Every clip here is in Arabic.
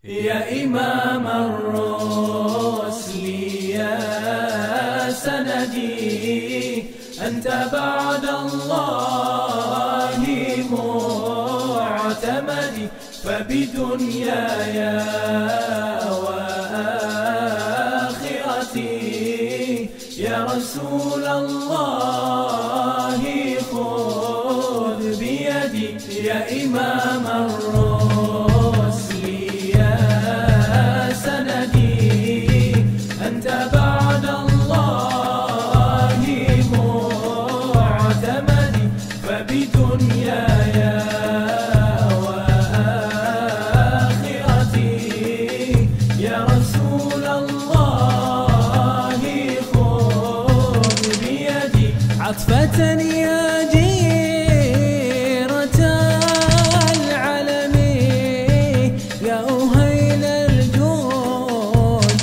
يا إمام الرسل يا سندي، أنت بعد الله معتمدي، فبدنياي وآخرتي يا رسول الله خذ بيدي. يا إمام الرسل يا سندي، أنت بعد الله معتمدي، فبدنياي وآخرتي يا رسول الله خذ بيدي. عطفة يا جيرة العلم يا أهيل الجود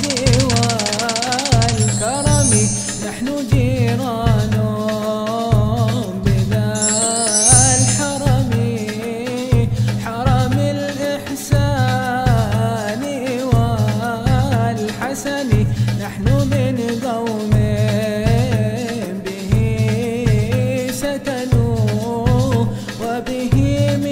والكرم، نحن جيران بذا الحرم، حرم الإحسان والحسن، نحن من قوم به سكنوا وبه